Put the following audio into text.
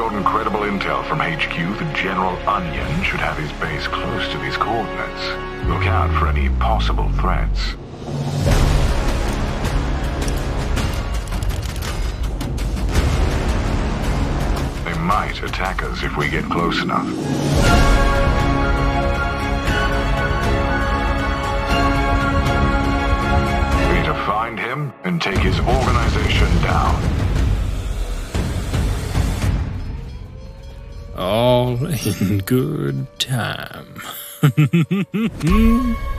Without incredible intel from HQ, the General Onion should have his base close to these coordinates. Look out for any possible threats. They might attack us if we get close enough. We need to find him and take his organization down. All in good time.